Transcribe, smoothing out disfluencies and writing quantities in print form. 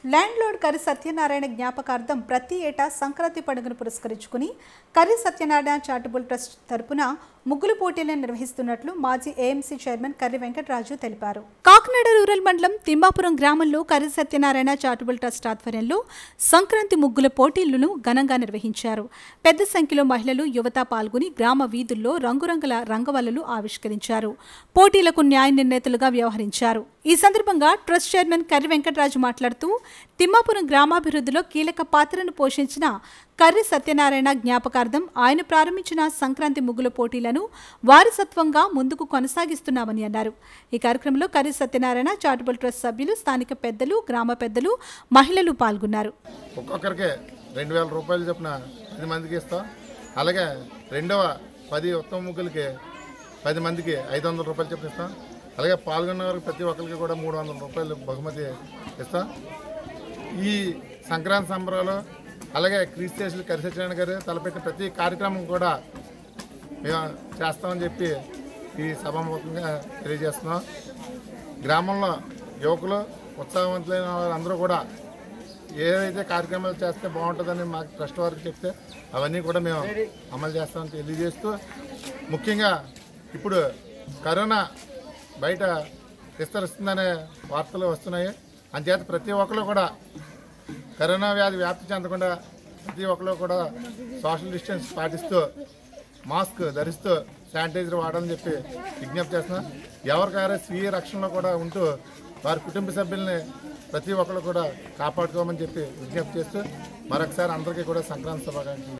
Land lord Karri Satyanarayana జ్ఞాపకార్థం ప్రతి ఏటా సంక్రాంతి పండుగను పురస్కరించుకుని కర్రి సత్యనారాయణ చారిటబుల్ ట్రస్ట్ తరపున ముగ్గులు పోటీలను నిర్వహిస్తున్నట్లు మాజీ ఏఎంసీ చైర్మన్ కర్రి వెంకటరాజు తెలిపారు. కాకినాడ రూరల్ మండలం తిమ్మాపురం గ్రామంలో కర్రి సత్యనారాయణ చారిటబుల్ ట్రస్ట్ ఆధ్వర్యంలో సంక్రాంతి ముగ్గుల పోటీలను ఘనంగా నిర్వహించారు. పెద్ద సంఖ్యలో మహిళలు, యువత పాల్గొని గ్రామ వీధుల్లో రంగురంగుల రంగవల్లులు ఆవిష్కరించారు. పోటీలకు న్యాయ నిర్ణేతలుగా వ్యవహరించారు. ఈ సందర్భంగా ట్రస్ట్ చైర్మన్ కర్రి వెంకటరాజు మాట్లాడుతూ తిమ్మాపురం గ్రామాభివృద్ధిలో కీలక పాత్రను పోషించిన కర్రి సత్యనారాయణ జ్ఞాపకార్థం ఆయన ప్రారంభించిన సంక్రాంతి ముగ్గుల పోటీలను వారసత్వంగా ముందుకు కొనసాగిస్తున్నామని అన్నారు. ఈ కార్యక్రమంలో కర్రి సత్యనారాయణ చారిటబుల్ ట్రస్ట్ సభ్యులు, స్థానిక పెద్దలు, గ్రామ పెద్దలు, మహిళలు పాల్గొన్నారు. ఒక్కొక్కరికి 2000 రూపాయలు చొప్పున 10 మందికి ఇస్తాం. అలాగే రెండవ 10 ఉత్తమ ముగ్గులకి 10 మందికి 500 రూపాయలు చొప్పున ఇస్తాం. అలాగే పాల్గొన్న వారికి ప్రతి ఒక్కరికి కూడా 300 రూపాయలు బహుమతి ఇస్తాం. ఈ సంక్రాంతి సంబరాలు అలాగే క్రీస్తేశ్వరులు కర్రి సత్యనారాయణ గారు తలపెట్టిన ప్రతి కార్యక్రమం కూడా మేము చేస్తామని చెప్పి ఈ సభాముఖంగా తెలియజేస్తున్నాం. గ్రామంలో యువకులు, ఉత్సాహవంతులైన వాళ్ళందరూ కూడా ఏదైతే కార్యక్రమాలు చేస్తే బాగుంటుందని మాకు ట్రస్ట్ వారికి చెప్తే అవన్నీ కూడా మేము అమలు చేస్తామని తెలియజేస్తూ, ముఖ్యంగా ఇప్పుడు కరోనా బయట విస్తరిస్తుందనే వార్తలు వస్తున్నాయి. అంచేత ప్రతి ఒక్కరు కూడా కరోనా వ్యాధి వ్యాప్తి చెందకుండా ప్రతి ఒక్కరు కూడా సోషల్ డిస్టెన్స్ పాటిస్తూ, మాస్క్ ధరిస్తూ, శానిటైజర్ వాడాలని చెప్పి విజ్ఞప్తి చేస్తున్నాం. ఎవరికైనా స్వీయ రక్షణలో కూడా ఉంటూ వారి కుటుంబ సభ్యుల్ని ప్రతి ఒక్కరు కూడా కాపాడుకోమని చెప్పి విజ్ఞప్తి చేస్తూ మరొకసారి అందరికీ కూడా సంక్రాంతి శుభాకాంక్షలు.